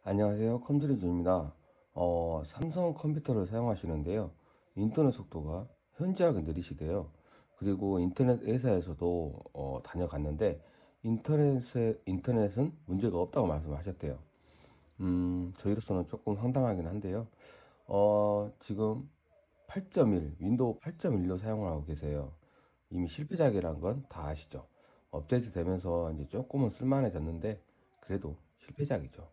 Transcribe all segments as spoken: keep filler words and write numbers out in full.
안녕하세요. 컴퓨터존입니다. 어, 삼성 컴퓨터를 사용하시는데요. 인터넷 속도가 현저하게 느리시대요. 그리고 인터넷 회사에서도 어, 다녀갔는데 인터넷에, 인터넷은 문제가 없다고 말씀하셨대요. 음, 저희로서는 조금 황당하긴 한데요. 어, 지금 팔 점 일, 윈도우 팔 점 일로 사용을 하고 계세요. 이미 실패작이란 건 다 아시죠? 업데이트 되면서 이제 조금은 쓸만해졌는데 그래도 실패작이죠.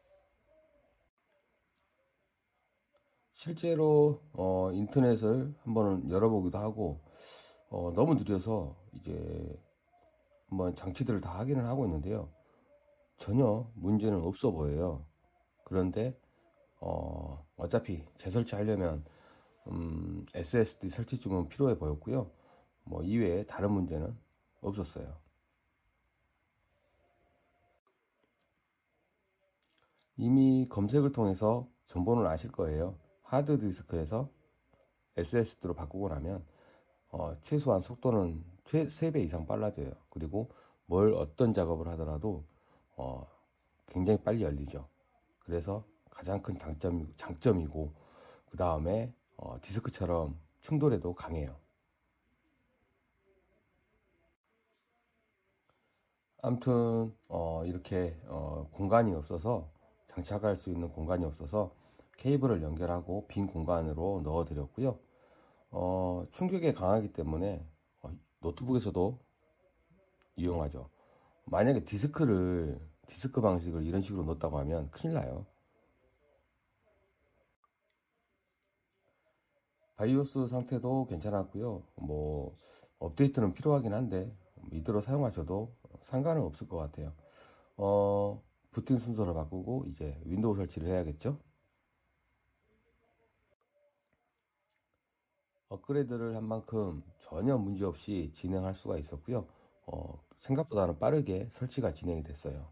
실제로 어, 인터넷을 한번 열어보기도 하고 어, 너무 느려서 이제 한번 장치들을 다 확인을 하고 있는데요. 전혀 문제는 없어 보여요. 그런데 어, 어차피 재설치하려면 음, 에스에스디 설치증은 필요해 보였고요. 뭐 이외에 다른 문제는 없었어요. 이미 검색을 통해서 정보는 아실 거예요. 하드디스크에서 에스에스디로 바꾸고 나면 어, 최소한 속도는 최, 세 배 이상 빨라져요. 그리고 뭘 어떤 작업을 하더라도 어, 굉장히 빨리 열리죠. 그래서 가장 큰 장점, 장점이고 그 다음에 어, 디스크처럼 충돌에도 강해요. 아무튼 어, 이렇게 어, 공간이 없어서 장착할 수 있는 공간이 없어서 케이블을 연결하고 빈 공간으로 넣어 드렸고요. 어, 충격에 강하기 때문에 어, 노트북에서도 이용하죠. 만약에 디스크를 디스크 방식을 이런 식으로 넣었다고 하면 큰일 나요. 바이오스 상태도 괜찮았고요. 뭐 업데이트는 필요하긴 한데 이대로 사용하셔도 상관은 없을 것 같아요. 어, 부팅 순서를 바꾸고 이제 윈도우 설치를 해야겠죠. 업그레이드를 한 만큼 전혀 문제없이 진행할 수가 있었고요. 어, 생각보다는 빠르게 설치가 진행이 됐어요.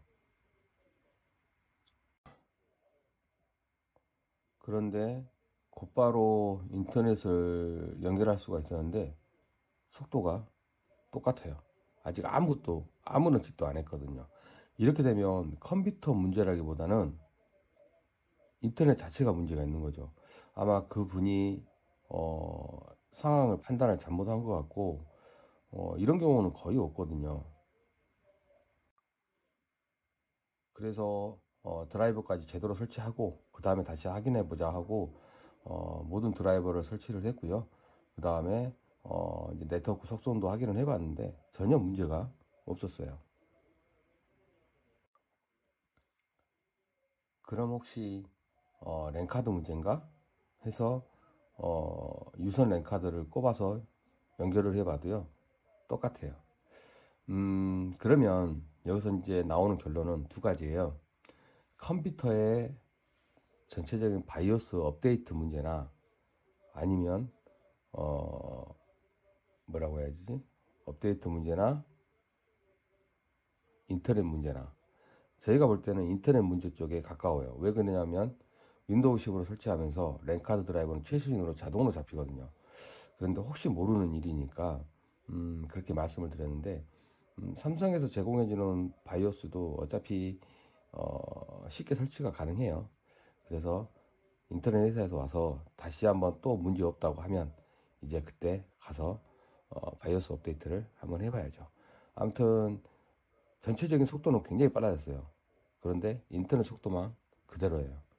그런데 곧바로 인터넷을 연결할 수가 있었는데 속도가 똑같아요. 아직 아무것도 아무런 짓도 안 했거든요. 이렇게 되면 컴퓨터 문제라기보다는 인터넷 자체가 문제가 있는 거죠. 아마 그 분이 어, 상황을 판단을 잘못한 것 같고 어, 이런 경우는 거의 없거든요. 그래서 어, 드라이버까지 제대로 설치하고 그 다음에 다시 확인해 보자 하고 어, 모든 드라이버를 설치를 했고요. 그 다음에 어, 이제 네트워크 속성도 확인을 해봤는데 전혀 문제가 없었어요. 그럼 혹시 어, 랜카드 문제인가 해서 어, 유선 랜카드를 꼽아서 연결을 해봐도요 똑같아요. 음, 그러면 여기서 이제 나오는 결론은 두 가지예요. 컴퓨터의 전체적인 바이오스 업데이트 문제나 아니면 어, 뭐라고 해야지? 업데이트 문제나 인터넷 문제나 저희가 볼 때는 인터넷 문제 쪽에 가까워요. 왜 그러냐면 윈도우 십으로 설치하면서 랜카드 드라이버는 최신으로 자동으로 잡히거든요. 그런데 혹시 모르는 일이니까 음, 그렇게 말씀을 드렸는데 음, 삼성에서 제공해주는 바이오스도 어차피 어, 쉽게 설치가 가능해요. 그래서 인터넷 회사에서 와서 다시 한번 또 문제 없다고 하면 이제 그때 가서 어, 바이오스 업데이트를 한번 해봐야죠. 아무튼 전체적인 속도는 굉장히 빨라졌어요. 그런데 인터넷 속도만 그대로예요.